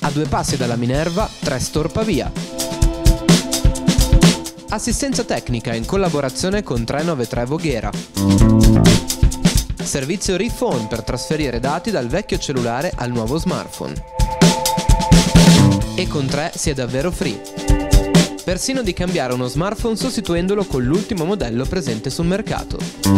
A 2 passi dalla Minerva, 3 Storpavia. Assistenza tecnica in collaborazione con 393 Voghera. Servizio Rephone per trasferire dati dal vecchio cellulare al nuovo smartphone. E con 3 si è davvero free. Persino di cambiare uno smartphone sostituendolo con l'ultimo modello presente sul mercato.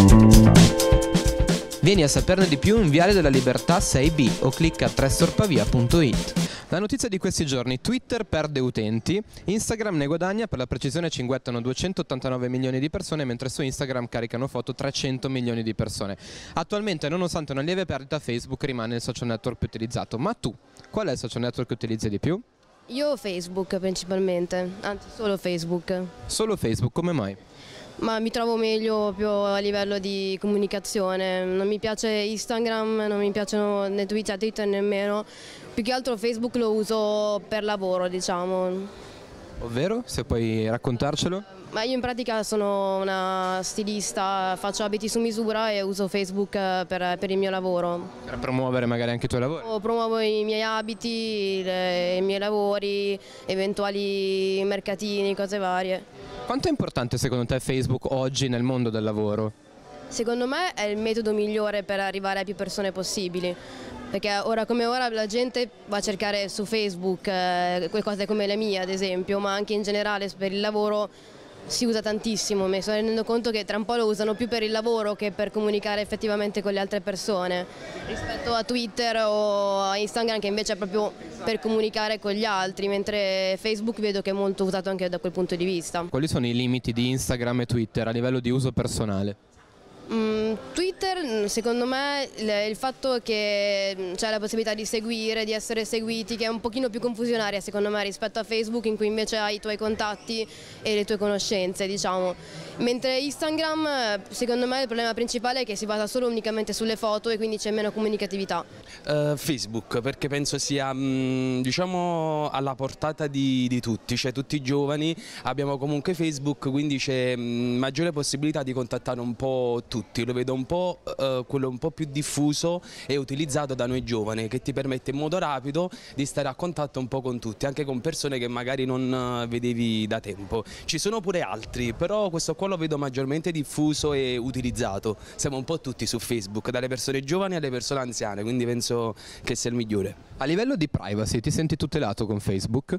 Vieni a saperne di più in Viale della Libertà 6B o clicca a 3storpavia.it. La notizia di questi giorni: Twitter perde utenti, Instagram ne guadagna, per la precisione cinguettano 289 milioni di persone, mentre su Instagram caricano foto 300 milioni di persone. Attualmente, nonostante una lieve perdita, Facebook rimane il social network più utilizzato. Ma tu, qual è il social network che utilizzi di più? Io Facebook principalmente, anzi solo Facebook. Solo Facebook, come mai? Ma mi trovo meglio più a livello di comunicazione, non mi piace Instagram, non mi piacciono né Twitter nemmeno, più che altro Facebook lo uso per lavoro, diciamo. Ovvero, se puoi raccontarcelo? Ma io in pratica sono una stilista, faccio abiti su misura e uso Facebook per il mio lavoro. Per promuovere magari anche i tuoi lavori? Promuovo i miei abiti, i miei lavori, eventuali mercatini, cose varie. Quanto è importante secondo te Facebook oggi nel mondo del lavoro? Secondo me è il metodo migliore per arrivare a più persone possibili, perché ora come ora la gente va a cercare su Facebook cose come le mie ad esempio, ma anche in generale per il lavoro si usa tantissimo. Mi sto rendendo conto che tra un po' lo usano più per il lavoro che per comunicare effettivamente con le altre persone, rispetto a Twitter o a Instagram che invece è proprio per comunicare con gli altri, mentre Facebook vedo che è molto usato anche da quel punto di vista. Quali sono i limiti di Instagram e Twitter a livello di uso personale? Twitter secondo me il fatto che c'è la possibilità di seguire, di essere seguiti, che è un pochino più confusionaria secondo me rispetto a Facebook in cui invece hai i tuoi contatti e le tue conoscenze, diciamo. Mentre Instagram secondo me il problema principale è che si basa solo unicamente sulle foto e quindi c'è meno comunicatività. Facebook, perché penso sia diciamo alla portata di tutti, cioè tutti i giovani abbiamo comunque Facebook, quindi c'è maggiore possibilità di contattare un po' tutti. Lo vedo un po' quello un po' più diffuso e utilizzato da noi giovani, che ti permette in modo rapido di stare a contatto un po' con tutti, anche con persone che magari non vedevi da tempo. Ci sono pure altri, però questo qua lo vedo maggiormente diffuso e utilizzato. Siamo un po' tutti su Facebook, dalle persone giovani alle persone anziane, quindi penso che sia il migliore. A livello di privacy ti senti tutelato con Facebook?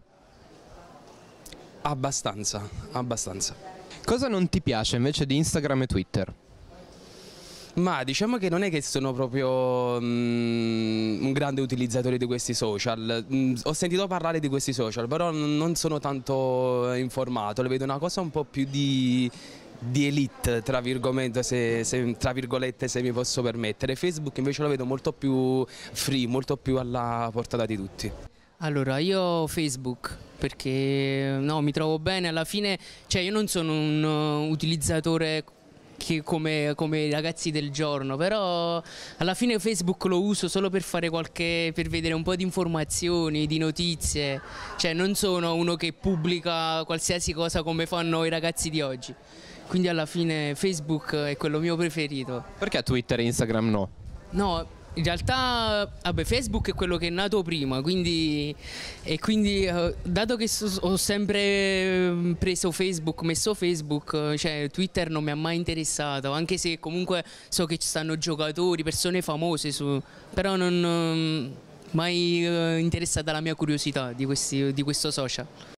Abbastanza, abbastanza. Cosa non ti piace invece di Instagram e Twitter? Ma diciamo che non è che sono proprio un grande utilizzatore di questi social. Ho sentito parlare di questi social, però non sono tanto informato, lo vedo una cosa un po' più di elite, tra virgolette, se mi posso permettere. Facebook invece lo vedo molto più free, molto più alla portata di tutti. Allora, io Facebook perché no, mi trovo bene, alla fine, cioè io non sono un utilizzatore che come i ragazzi del giorno, però alla fine Facebook lo uso solo per fare per vedere un po' di informazioni, di notizie, cioè non sono uno che pubblica qualsiasi cosa come fanno i ragazzi di oggi, quindi alla fine Facebook è quello mio preferito. Perché Twitter e Instagram no? No, in realtà vabbè, Facebook è quello che è nato prima, quindi dato che ho sempre preso Facebook, messo Facebook, cioè Twitter non mi ha mai interessato, anche se comunque so che ci stanno giocatori, persone famose però non mai interessata la mia curiosità di questo social.